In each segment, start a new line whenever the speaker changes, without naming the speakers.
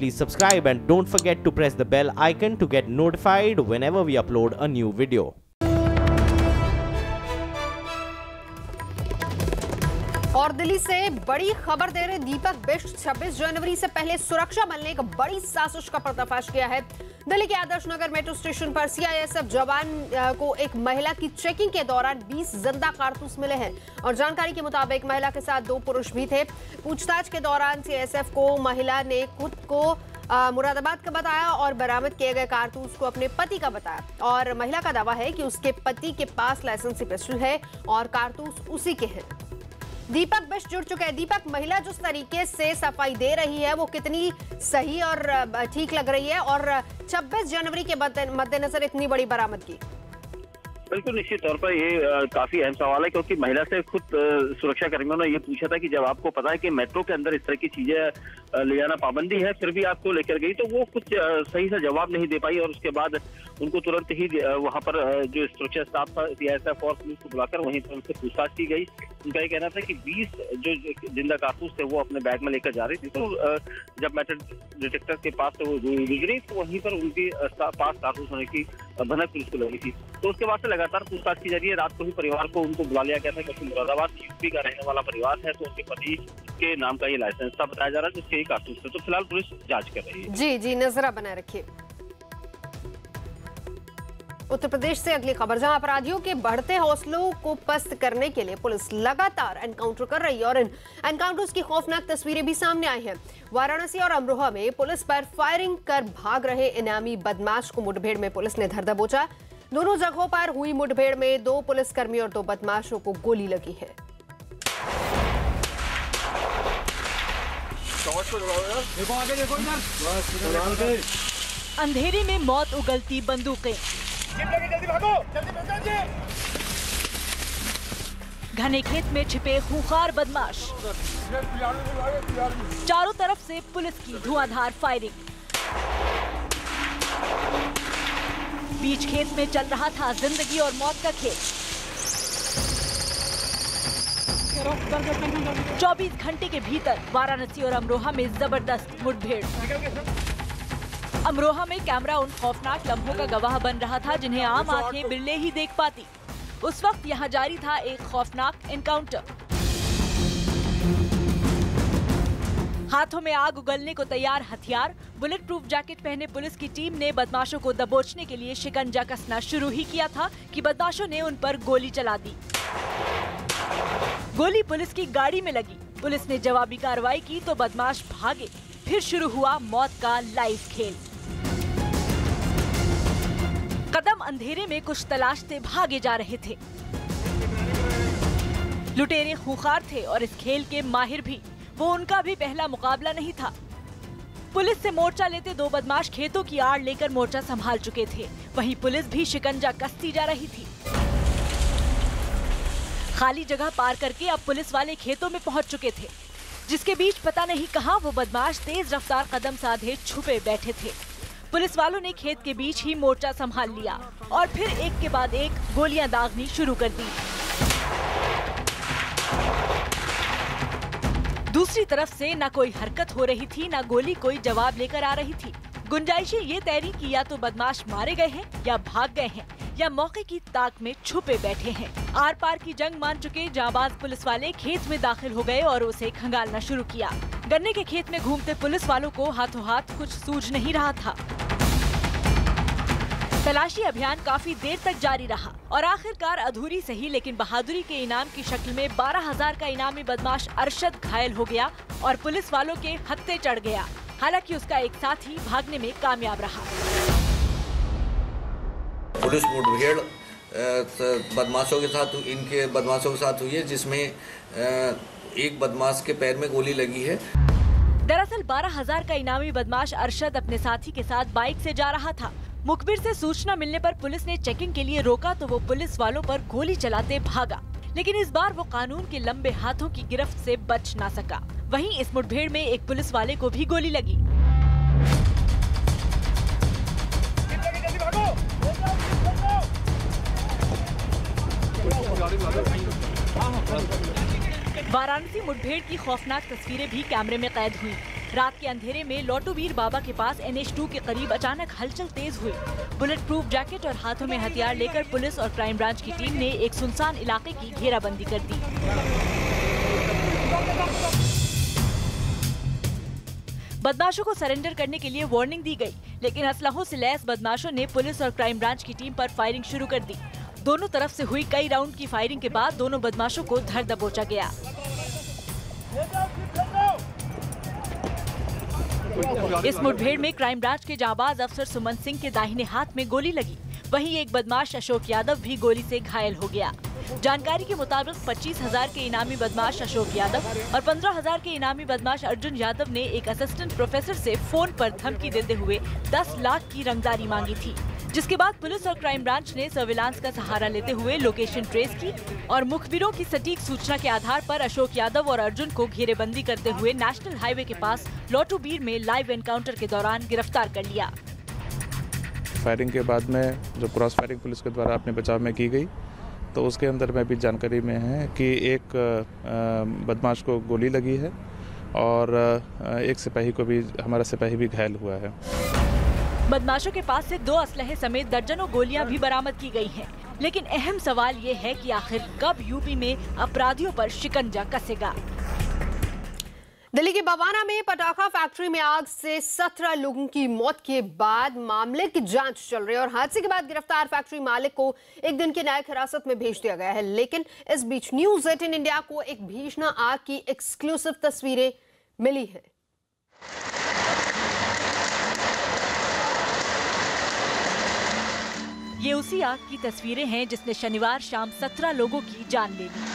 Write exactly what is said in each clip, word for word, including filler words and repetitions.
please subscribe and don't forget to press the bell icon to get notified whenever we upload a new video.
और दिल्ली से बड़ी खबर दे रहे दीपक बिष्ट छब्बीस जनवरी से पहले सुरक्षा बल ने एक बड़ी साजिश का पर्दाफाश किया है। दिल्ली के आदर्श नगर मेट्रो स्टेशन पर सीआईएसएफ जवान को एक महिला की चेकिंग के दौरान बीस जिंदा कारतूस मिले हैं और जानकारी के मुताबिक महिला के साथ दो पुरुष भी थे। पूछताछ के दौरान सीआईएसएफ को महिला ने खुद को मुरादाबाद का बताया और बरामद किए गए कारतूस को अपने पति का बताया और महिला का दावा है कि उसके पति के पास लाइसेंसी पिस्टल है और कारतूस उसी के हैं। दीपक बिष्ट जुड़ चुके हैं। दीपक, महिला जिस तरीके से सफाई दे रही है वो कितनी सही और ठीक लग रही है और छब्बीस जनवरी के मद्देनजर इतनी बड़ी बरामदगी?
बिल्कुल निश्चित तौर पर ये काफी अहम सवाल है क्योंकि महिला से खुद सुरक्षा कर्मियों ने ये पूछा था कि जब आपको पता है कि मेट्रो के अंदर इस तरह की चीजें ले जाना पाबंदी है फिर भी आपको लेकर गई, तो वो कुछ सही से जवाब नहीं दे पाई और उसके बाद उनको तुरंत ही वहां पर जो सुरक्षा स्टाफ था सीआईएसएफ और पुलिस को बुलाकर वहीं पर उनसे पूछताछ की गई। उनका ये कहना था कि बीस जो जिंदा कारतूस थे वो अपने बैग में लेकर जा रही थी, तो जब मेटल डिटेक्टर के पास से वो गुजरी तो वहीं पर उनके पास कारतूस होने की भनक पुलिस को लगी थी। तो उसके बाद से लगातार पूछताछ की जा रही है। रात को ही परिवार को उनको बुला लिया गया था क्योंकि मुरादाबाद यूपी का रहने वाला परिवार है, तो उनके पति के नाम का ये लाइसेंस था बताया जा रहा है जिसके ही कारतूस थे। तो फिलहाल पुलिस जांच कर रही है। जी
जी नजर बनाए रखिए। उत्तर प्रदेश से अगली खबर, जहां अपराधियों के बढ़ते हौसलों को पस्त करने के लिए पुलिस लगातार एनकाउंटर कर रही है और इन एनकाउंटर्स की खौफनाक तस्वीरें भी सामने आई हैं। वाराणसी और अमरोहा में पुलिस पर फायरिंग कर भाग रहे इनामी बदमाश को मुठभेड़ में पुलिस ने धर दबोचा। दोनों जगहों पर हुई मुठभेड़ में दो पुलिसकर्मी और दो बदमाशों को गोली लगी है।
अंधेरे में मौत उगलती बंदूकें,
जल्दी भागो, जल्दी
घने खेत में छिपे खूंखार बदमाश, चारों तरफ से पुलिस की धुआंधार फायरिंग। बीच खेत में चल रहा था जिंदगी और मौत का खेल। चौबीस घंटे के भीतर वाराणसी और अमरोहा में जबरदस्त मुठभेड़। अमरोहा में कैमरा उन खौफनाक लम्हों का गवाह बन रहा था जिन्हें आम आंखें बिल्ले ही देख पाती। उस वक्त यहाँ जारी था एक खौफनाक एनकाउंटर। हाथों में आग उगलने को तैयार हथियार, बुलेट प्रूफ जैकेट पहने पुलिस की टीम ने बदमाशों को दबोचने के लिए शिकंजा कसना शुरू ही किया था कि बदमाशों ने उन पर गोली चला दी। गोली पुलिस की गाड़ी में लगी। पुलिस ने जवाबी कार्रवाई की तो बदमाश भागे। फिर शुरू हुआ मौत का लाइव खेल। कदम अंधेरे में कुछ तलाशते भागे जा रहे थे। लुटेरे खूंखार थे और इस खेल के माहिर भी। वो उनका भी पहला मुकाबला नहीं था। पुलिस से मोर्चा लेते दो बदमाश खेतों की आड़ लेकर मोर्चा संभाल चुके थे। वहीं पुलिस भी शिकंजा कसती जा रही थी। खाली जगह पार करके अब पुलिस वाले खेतों में पहुंच चुके थे, जिसके बीच पता नहीं कहां वो बदमाश तेज रफ्तार कदम साधे छुपे बैठे थे। पुलिस वालों ने खेत के बीच ही मोर्चा संभाल लिया और फिर एक के बाद एक गोलियां दागनी शुरू कर दी। दूसरी तरफ से न कोई हरकत हो रही थी, न गोली कोई जवाब लेकर आ रही थी। गुंजाइशें ये तैरी कि या तो बदमाश मारे गए हैं या भाग गए हैं या मौके की ताक में छुपे बैठे हैं। आर पार की जंग मान चुके जांबाज पुलिस वाले खेत में दाखिल हो गए और उसे खंगालना शुरू किया। गन्ने के खेत में घूमते पुलिस वालों को हाथों हाथ कुछ सूझ नहीं रहा था। तलाशी अभियान काफी देर तक जारी रहा और आखिरकार अधूरी सही लेकिन बहादुरी के इनाम की शक्ल में बारह हजार का इनामी बदमाश अरशद घायल हो गया और पुलिस वालों के हत्थे चढ़ गया। हालांकि उसका एक साथी भागने में कामयाब रहा।
पुलिस मुठभेड़ बदमाशों के साथ इनके बदमाशों के साथ हुई है जिसमें एक बदमाश के पैर में गोली लगी है।
दरअसल बारह हजार का इनामी बदमाश अरशद अपने साथी के साथ बाइक से जा रहा था। मुखबिर से सूचना मिलने पर पुलिस ने चेकिंग के लिए रोका तो वो पुलिस वालों पर गोली चलाते भागा, लेकिन इस बार वो कानून के लंबे हाथों की गिरफ्त से बच ना सका। वहीं इस मुठभेड़ में एक पुलिस वाले को भी गोली लगी। वाराणसी मुठभेड़ की खौफनाक तस्वीरें भी कैमरे में कैद हुई। रात के अंधेरे में लोटोवीर बाबा के पास एन एच टू के करीब अचानक हलचल तेज हुई। बुलेट प्रूफ जैकेट और हाथों में हथियार लेकर पुलिस और क्राइम ब्रांच की टीम ने एक सुनसान इलाके की घेराबंदी कर दी। बदमाशों को सरेंडर करने के लिए वार्निंग दी गई, लेकिन असलहों से लैस बदमाशों ने पुलिस और क्राइम ब्रांच की टीम पर फायरिंग शुरू कर दी। दोनों तरफ से हुई कई राउंड की फायरिंग के बाद दोनों बदमाशों को धर दबोचा गया। इस मुठभेड़ में क्राइम ब्रांच के जांबाज अफसर सुमन सिंह के दाहिने हाथ में गोली लगी। वहीं एक बदमाश अशोक यादव भी गोली से घायल हो गया। जानकारी के मुताबिक पच्चीस हजार के इनामी बदमाश अशोक यादव और पंद्रह हजार के इनामी बदमाश अर्जुन यादव ने एक असिस्टेंट प्रोफेसर से फोन पर धमकी देते हुए दस लाख की रंगदारी मांगी थी, जिसके बाद पुलिस और क्राइम ब्रांच ने सर्विलांस का सहारा लेते हुए लोकेशन ट्रेस की और मुखबिरों की सटीक सूचना के आधार पर अशोक यादव और अर्जुन को घेरेबंदी करते हुए नेशनल हाईवे के पास लोटोवीर में लाइव एनकाउंटर के दौरान गिरफ्तार कर लिया।
फायरिंग के बाद में जो क्रॉस फायरिंग पुलिस के द्वारा अपने बचाव में की गई, तो उसके अंदर में भी जानकारी में है कि एक बदमाश को गोली लगी है और एक सिपाही को भी, हमारा सिपाही भी घायल हुआ है।
बदमाशों के पास से दो असलहे समेत दर्जनों गोलियां भी बरामद की गई हैं। लेकिन अहम सवाल ये है कि आखिर कब यूपी में अपराधियों पर शिकंजा कसेगा।
दिल्ली के बवाना में पटाखा फैक्ट्री में आग से सत्रह लोगों की मौत के बाद मामले की जांच चल रही है और हादसे के बाद गिरफ्तार फैक्ट्री मालिक को एक दिन की न्यायिक हिरासत में भेज दिया गया है। लेकिन इस बीच न्यूज एटीन इंडिया को एक भीषण आग की एक्सक्लूसिव तस्वीरें मिली है।
ये उसी आग की तस्वीरें हैं जिसने शनिवार शाम सत्रह लोगों की जान ले ली।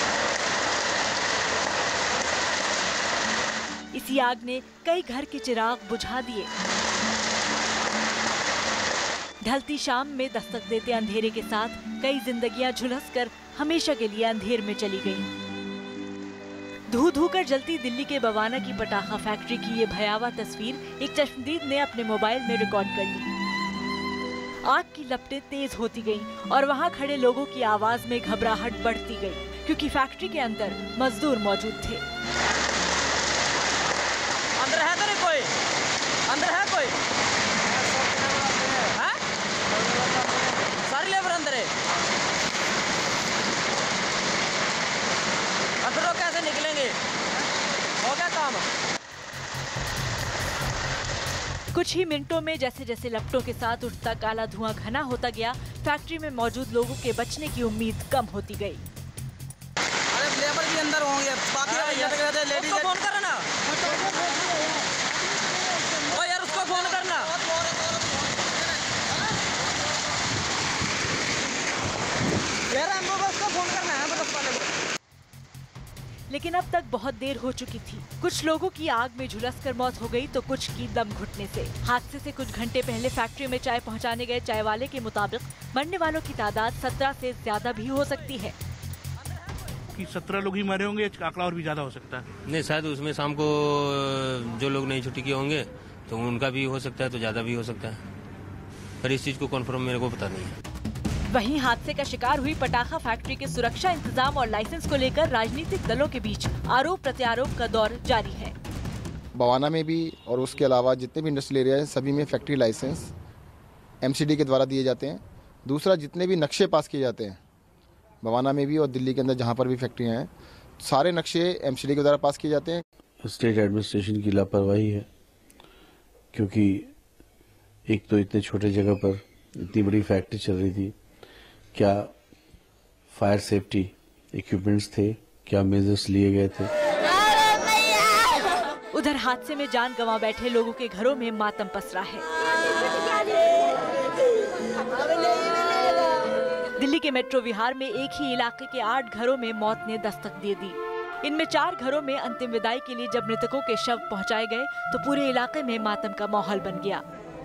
इसी आग ने कई घर के चिराग बुझा दिए। ढलती शाम में दस्तक देते अंधेरे के साथ कई जिंदगियां झुलसकर हमेशा के लिए अंधेर में चली गईं। धू धू कर जलती दिल्ली के बवाना की पटाखा फैक्ट्री की ये भयावह तस्वीर एक चश्मदीद ने अपने मोबाइल में रिकॉर्ड कर ली। आग की लपटें तेज होती गईं और वहां खड़े लोगों की आवाज में घबराहट बढ़ती गई, क्योंकि फैक्ट्री के अंदर मजदूर मौजूद थे।
अंदर है तो नहीं कोई? अंदर है कोई? है? सारी लेबर अंदर है। अंदर लोग कैसे निकलेंगे? हो गया काम।
कुछ ही मिनटों में जैसे जैसे लपटों के साथ उठता काला धुआं घना होता गया, फैक्ट्री में मौजूद लोगों के बचने की उम्मीद कम होती गई।
अरे लेबर भी अंदर होंगे, बाकी लेडीज को फोन करो ना। ओ यार उसको फोन करना। यार हमको उसको फोन करना है बस वाले को।
लेकिन अब तक बहुत देर हो चुकी थी। कुछ लोगों की आग में झुलसकर मौत हो गई तो कुछ की दम घुटने से। हादसे से कुछ घंटे पहले फैक्ट्री में चाय पहुंचाने गए चाय वाले के मुताबिक मरने वालों की तादाद सत्रह से ज्यादा भी हो सकती है।
कि सत्रह लोग ही मरे होंगे, आंकड़ा और भी ज्यादा हो सकता है।
नहीं, शायद उसमें शाम को जो लोग नहीं छुट्टी किए होंगे तो उनका भी हो सकता है, तो ज्यादा भी हो सकता है, पर इस चीज को कन्फर्म मेरे को पता नहीं है।
वहीं हादसे का शिकार हुई पटाखा फैक्ट्री के सुरक्षा इंतजाम और लाइसेंस को लेकर राजनीतिक दलों के बीच आरोप प्रत्यारोप का दौर जारी है।
बवाना में भी और उसके अलावा जितने भी इंडस्ट्रियल एरिया है सभी में फैक्ट्री लाइसेंस एमसीडी के द्वारा दिए जाते हैं। दूसरा, जितने भी नक्शे पास किए जाते हैं बवाना में भी और दिल्ली के अंदर जहाँ पर भी फैक्ट्रियाँ हैं, सारे नक्शे एमसीडी के द्वारा पास किए जाते हैं।
स्टेट एडमिनिस्ट्रेशन की लापरवाही है, क्योंकि एक तो इतने छोटे जगह पर इतनी बड़ी फैक्ट्री चल रही थी। क्या फायर सेफ्टी इक्विपमेंट्स थे? क्या मेजर्स लिए गए थे?
उधर हादसे में जान गंवा बैठे लोगों के घरों में मातम पसरा है। दिल्ली के मेट्रो विहार में एक ही इलाके के आठ घरों में मौत ने दस्तक दे दी। इनमें चार घरों में अंतिम विदाई के लिए जब मृतकों के शव पहुंचाए गए तो पूरे इलाके में मातम का माहौल बन गया।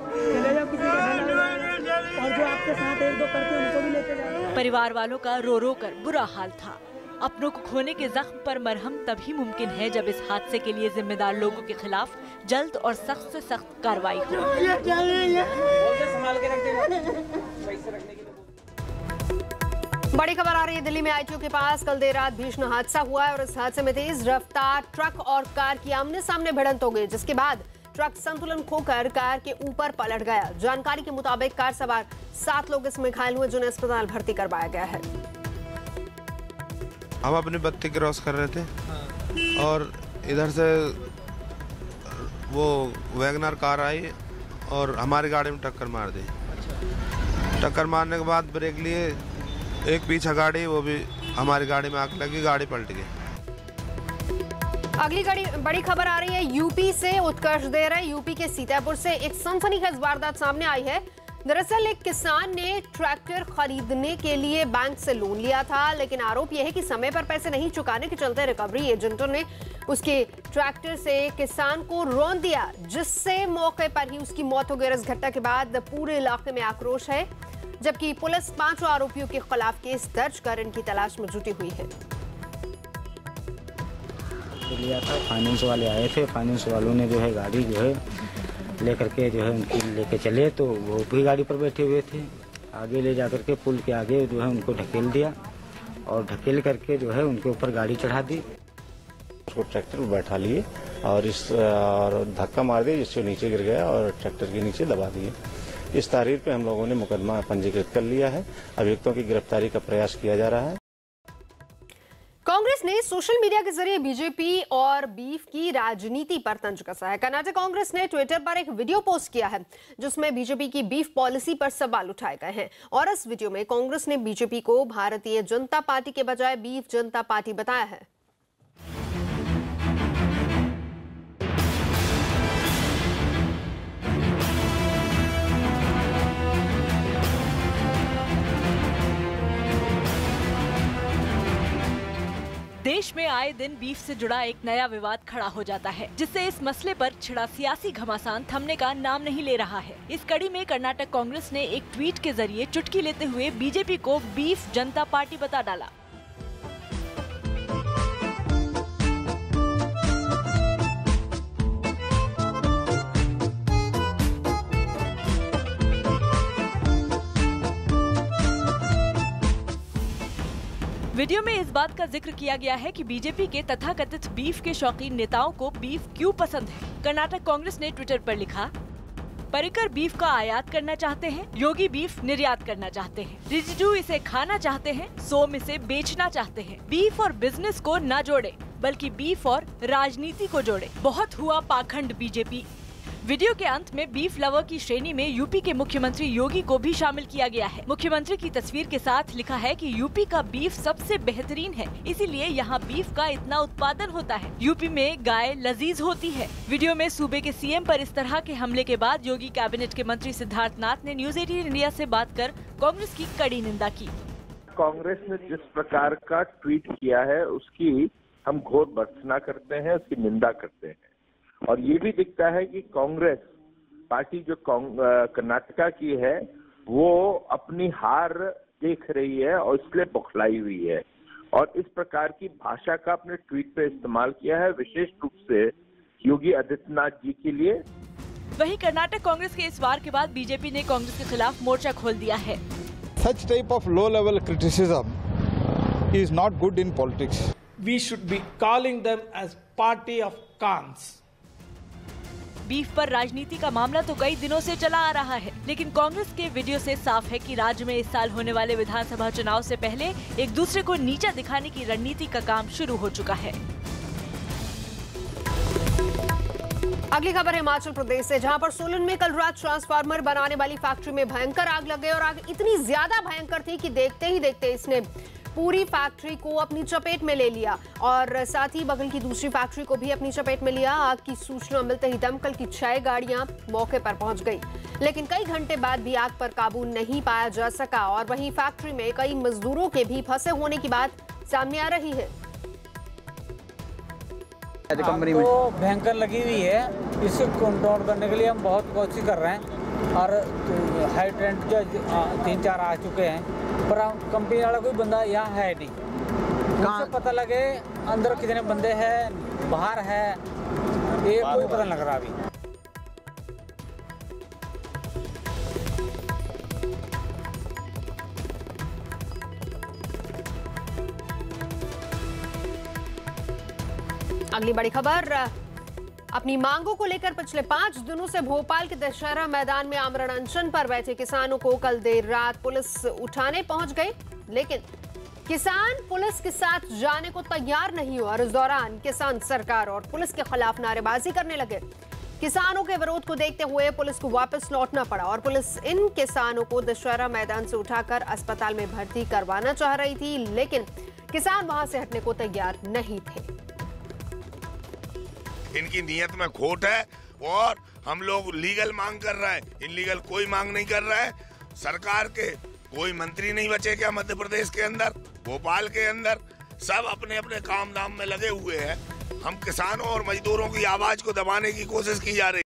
और जो आपके साथ एक दो करके उनको भी लेते जाए। परिवार वालों का रो रो कर बुरा हाल था। अपनों को खोने के जख्म पर मरहम तभी मुमकिन है जब इस हादसे के लिए जिम्मेदार लोगों के खिलाफ जल्द और सख्त से सख्त कार्रवाई हो।
बड़ी खबर आ रही है, दिल्ली में आईटीओ के पास कल देर रात भीषण हादसा हुआ है और इस हादसे में तेज रफ्तार ट्रक और कार की आमने सामने भिड़ंत हो गई, जिसके बाद ट्रक संतुलन खोकर कार के ऊपर पलट गया। जानकारी के मुताबिक कार सवार सात लोग इसमें घायल हुए, जिन्हें अस्पताल भर्ती करवाया गया है।
हम अपनी बत्ती क्रॉस कर रहे थे और इधर से वो वैगनर कार आई और हमारी गाड़ी में टक्कर मार दी। टक्कर मारने के बाद ब्रेक लिए, एक पीछे गाड़ी, वो भी हमारी गाड़ी में आग लगी, गाड़ी पलट गई।
अगली गाड़ी बड़ी खबर आ रही है यूपी से, उत्कर्ष दे रहे यूपी के सीतापुर से एक सनसनीखेज वारदात सामने आई है। दरअसल एक किसान ने ट्रैक्टर खरीदने के लिए बैंक से लोन लिया था, लेकिन आरोप यह है कि समय पर पैसे नहीं चुकाने के चलते रिकवरी एजेंटों ने उसके ट्रैक्टर से किसान को रौंद दिया, जिससे मौके पर ही उसकी मौत हो गई। इस घटना के बाद पूरे इलाके में आक्रोश है, जबकि पुलिस पांचों आरोपियों के खिलाफ केस दर्ज कर इनकी तलाश में जुटी हुई है।
लिया था, फाइनेंस वाले आए थे, फाइनेंस वालों ने जो है गाड़ी जो है लेकर के जो है उनकी लेके चले, तो वो भी गाड़ी पर बैठे हुए थे। आगे ले जाकर के पुल के आगे जो है उनको ढकेल दिया और ढकेल करके जो है उनके ऊपर गाड़ी चढ़ा दी।
उसको ट्रैक्टर पर बैठा लिए और इस और धक्का मार दिया, जिससे नीचे गिर गया और ट्रैक्टर के नीचे दबा दिए। इस तारीख पे हम लोगों ने मुकदमा पंजीकृत कर लिया है। अभियुक्तों की गिरफ्तारी का प्रयास किया जा रहा है।
कांग्रेस ने सोशल मीडिया के जरिए बीजेपी और बीफ की राजनीति पर तंज कसा है। कर्नाटक कांग्रेस ने ट्विटर पर एक वीडियो पोस्ट किया है, जिसमें बीजेपी की बीफ पॉलिसी पर सवाल उठाए गए हैं और इस वीडियो में कांग्रेस ने बीजेपी को भारतीय जनता पार्टी के बजाय बीफ जनता पार्टी बताया है।
देश में आए दिन बीफ से जुड़ा एक नया विवाद खड़ा हो जाता है, जिससे इस मसले पर छिड़ा सियासी घमासान थमने का नाम नहीं ले रहा है। इस कड़ी में कर्नाटक कांग्रेस ने एक ट्वीट के जरिए चुटकी लेते हुए बीजेपी को बीफ जनता पार्टी बता डाला। वीडियो में इस बात का जिक्र किया गया है कि बीजेपी के तथाकथित बीफ के शौकीन नेताओं को बीफ क्यों पसंद है। कर्नाटक कांग्रेस ने ट्विटर पर लिखा, पर्रिकर बीफ का आयात करना चाहते हैं, योगी बीफ निर्यात करना चाहते हैं, रिजिजू इसे खाना चाहते हैं, सोम इसे बेचना चाहते हैं। बीफ और बिजनेस को न जोड़े, बल्कि बीफ और राजनीति को जोड़े। बहुत हुआ पाखंड बीजेपी। वीडियो के अंत में बीफ लवर की श्रेणी में यूपी के मुख्यमंत्री योगी को भी शामिल किया गया है। मुख्यमंत्री की तस्वीर के साथ लिखा है कि यूपी का बीफ सबसे बेहतरीन है, इसीलिए यहाँ बीफ का इतना उत्पादन होता है। यूपी में गाय लजीज होती है। वीडियो में सूबे के सीएम पर इस तरह के हमले के बाद योगी कैबिनेट के मंत्री सिद्धार्थ नाथ ने न्यूज एटीन इंडिया से बात कर कांग्रेस की कड़ी निंदा की।
कांग्रेस ने जिस प्रकार का ट्वीट किया है उसकी हम घोर भर्त्सना करते हैं, उसकी निंदा करते हैं और ये भी दिखता है कि कांग्रेस पार्टी जो कर्नाटका की है वो अपनी हार देख रही है और इसलिए बौखलाई हुई है और इस प्रकार की भाषा का अपने ट्वीट पे इस्तेमाल किया है, विशेष रूप से योगी आदित्यनाथ जी के लिए।
वहीं कर्नाटक कांग्रेस के इस वार के बाद बीजेपी ने कांग्रेस के खिलाफ मोर्चा खोल दिया है।
Such type of low level criticism is not good in politics.
We should be calling them as party of cons.
Beef पर राजनीति का मामला तो कई दिनों से चला आ रहा है, लेकिन कांग्रेस के वीडियो से साफ है कि राज्य में इस साल होने वाले विधानसभा चुनाव से पहले एक दूसरे को नीचा दिखाने की रणनीति का काम शुरू हो चुका है।
अगली खबर हिमाचल प्रदेश से, जहां पर सोलन में कल रात ट्रांसफार्मर बनाने वाली फैक्ट्री में भयंकर आग लग गई और आग इतनी ज्यादा भयंकर थी कि देखते ही देखते इसने पूरी फैक्ट्री को अपनी चपेट में ले लिया और साथ ही बगल की दूसरी फैक्ट्री को भी अपनी चपेट में लिया। आग की सूचना मिलते ही दमकल की छह गाड़ियां मौके पर पहुंच गई, लेकिन कई घंटे बाद भी आग पर काबू नहीं पाया जा सका और वहीं फैक्ट्री में कई मजदूरों के भी फंसे होने की बात सामने आ रही है।
कंपनी में तो भयंकर लगी हुई है, इसे कंट्रोल करने के लिए हम बहुत कोशिश कर रहे हैं और हाई टेंट जो तीन चार आ चुके हैं, पर कंपनी वाला कोई बंदा यहाँ है नहीं। कहाँ पता लगे अंदर कितने बंदे हैं, बाहर है, ये कोई पता लग रहा अभी।
अगली बड़ी खबर, अपनी मांगों को लेकर पिछले पांच दिनों से भोपाल के दशहरा मैदान में आमरण अनशन पर बैठे किसानों को कल देर रात पुलिस उठाने पहुंच गई, लेकिन किसान पुलिस के साथ जाने को तैयार नहीं हुआ और इस दौरान किसान सरकार और पुलिस के खिलाफ नारेबाजी करने लगे। किसानों के विरोध को देखते हुए पुलिस को वापस लौटना पड़ा और पुलिस इन किसानों को दशहरा मैदान से उठाकर अस्पताल में भर्ती करवाना चाह रही थी, लेकिन किसान वहां से हटने को तैयार नहीं थे।
इनकी नीयत में खोट है और हम लोग लीगल मांग कर रहे हैं, इनलीगल कोई मांग नहीं कर रहा है। सरकार के कोई मंत्री नहीं बचे क्या मध्य प्रदेश के अंदर, भोपाल के अंदर? सब अपने अपने काम धाम में लगे हुए हैं। हम किसानों और मजदूरों की आवाज को दबाने की कोशिश की जा रही है।